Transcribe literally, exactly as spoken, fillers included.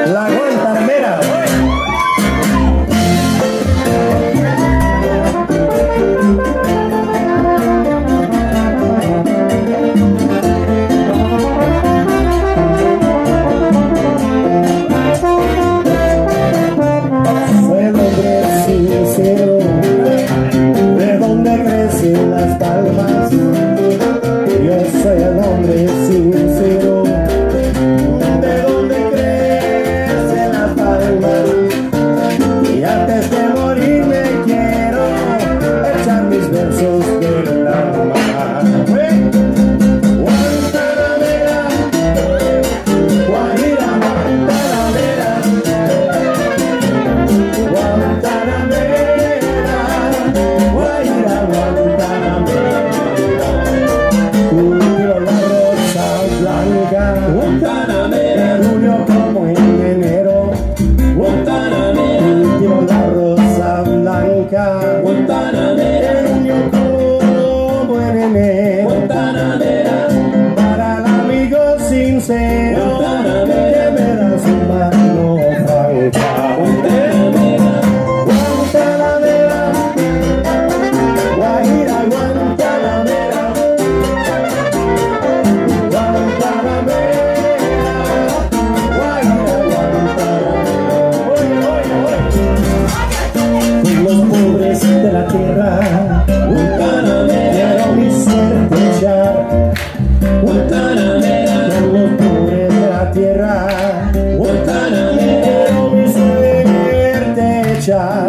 La Guantanamera. Soy el hombre sincero, de donde crecen las palmas. Yo soy el hombre sincero, de donde crecen las palmas. Y antes de morir me quiero echar mis versos del alma. Guantanamera, Guajira, Guantanamera, Guantanamera, Guajira, Guantanamera. Cultivo la rosa blanca, Guantanamera, en junio como en enero. Guantanamera, cultivo la rosa blanca, Guantanamera, en junio como en enero. Guantanamera, para el amigo sincero, que me da su mano franca. Guantanamera, Guantanamera, Guajira, Guantanamera, Guantanamera, Guajira, Guantanamera. Oye, oye, oye. Con los pobres de la tierra, Guantanamera, quiero mi suerte echar. Guantanamera, con los pobres de la tierra, Guantanamera, quiero mi suerte echar.